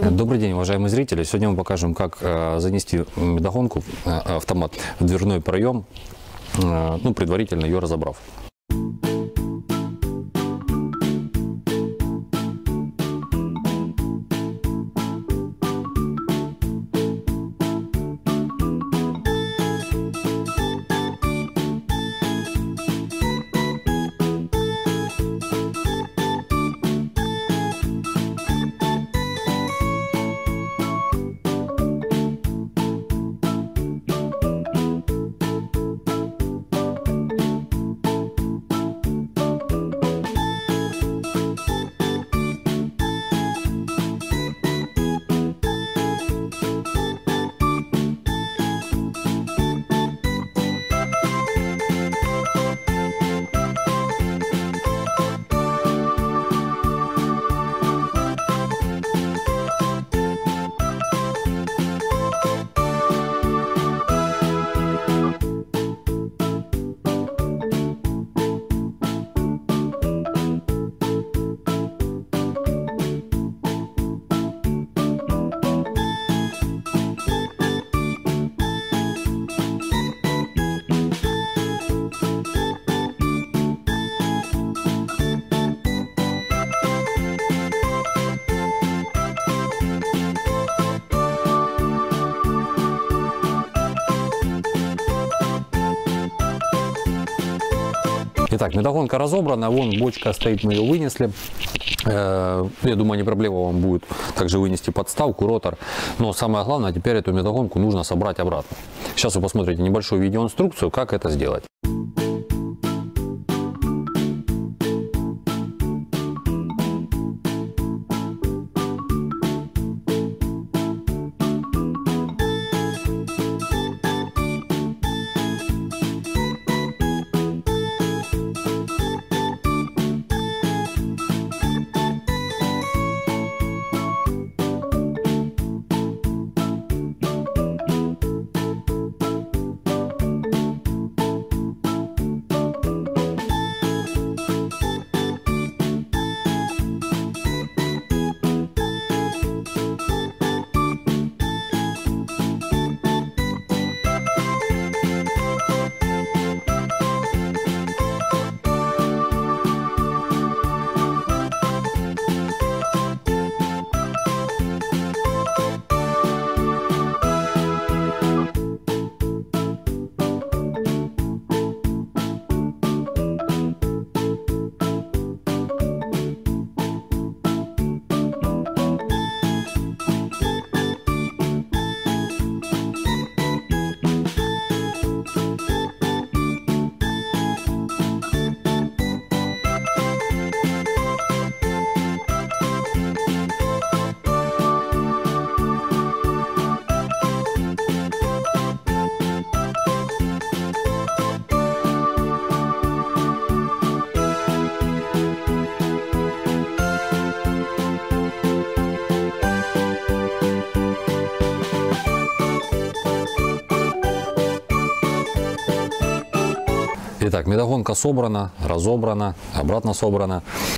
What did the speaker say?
Добрый день, уважаемые зрители. Сегодня мы покажем, как занести медогонку, автомат, в дверной проем, предварительно ее разобрав. Итак, медогонка разобрана, вон бочка стоит, мы ее вынесли. Я думаю, не проблема вам будет также вынести подставку, ротор. Но самое главное, теперь эту медогонку нужно собрать обратно. Сейчас вы посмотрите небольшую видеоинструкцию, как это сделать. Итак, медогонка собрана, разобрана, обратно собрана.